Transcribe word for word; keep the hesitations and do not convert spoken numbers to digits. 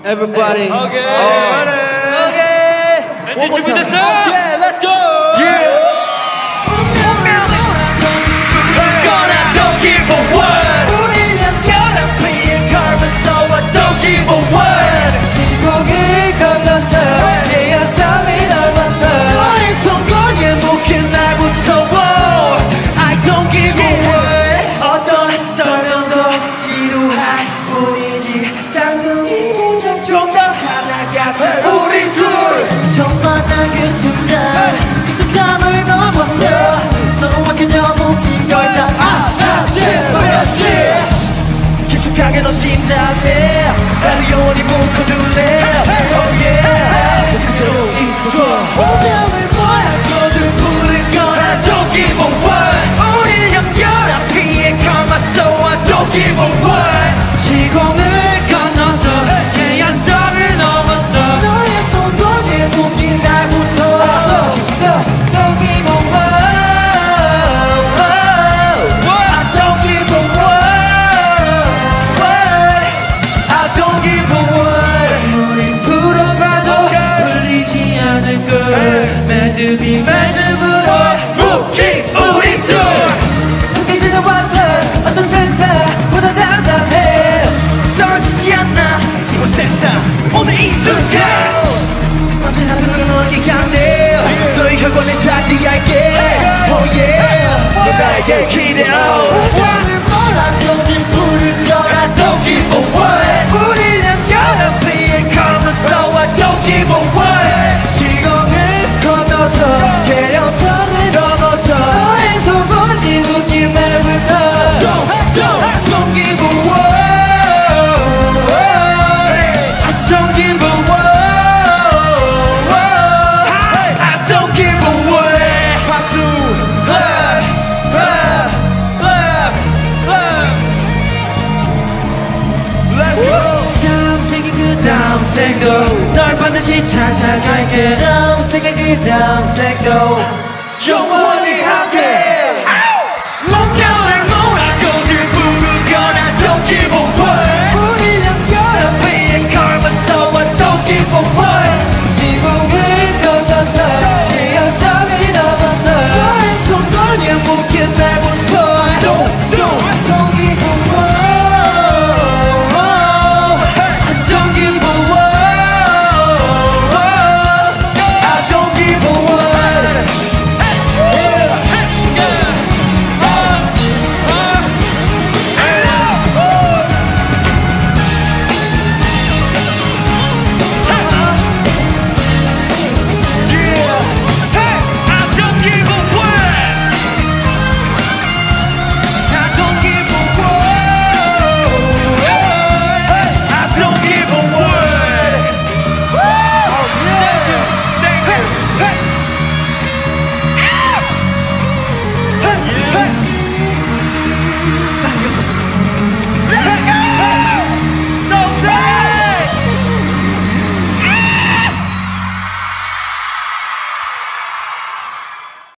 Everybody. Okay. Okay. 멘트 준비됐어요? Okay, let's go. Yeah. Gonna don't give a word. 우리는 gonna play a card, so I don't give a word. 시공을 건너서 내가 삶이 넓어서 너의 손걸에 묶인 날 붙여워. I don't give a word. 어떤 설명도 지루할 뿐이지 쌍둥이보다 좀 더 하나 같은 우리 둘. 처음 만난 그 순간 익숙함을 넘었어 서로 맡겨져본 이걸 다 하나씩 버렸지 깊숙하게 너 심장에 나를 영원히 묶어둘래. Oh yeah. 그대로 있어줘. 운명을 몰라도 부를 거라 don't give a word. 우릴 연결한 피해 karma so I don't give a word. 시공을 건너서 해안선을 넘어서 너의 손목에 묶인 날부터 Don't give a word. I don't give a word. I don't give a word. 우린 풀어봐도 풀리지 않을 걸. 매듭이 매듭으로 묶인 우리 둘. 이제 왔던 어떤 세상보다 단단해 떨어지지 않아 이곳 세상 오늘 이 순간. 언제나 너에게 강해. 너의 혈관에 차지할게. Oh yeah. 너 나에게 기대어. 나를 몰라도 네 부를 거라 Don't give a word. 우리는 gonna play a karma so I don't give a word. 시공을 건너서 계량선을 넘어서 너의 손목에 묶인 날부터 Don't, don't, don't give a word. I don't give a word. I don't give a word. 박수. Clap, clap, clap, clap. Let's go. 다음 생이 그 다음 생도 널 반드시 찾아갈게. 다음 생에 그 다음 생도 영원.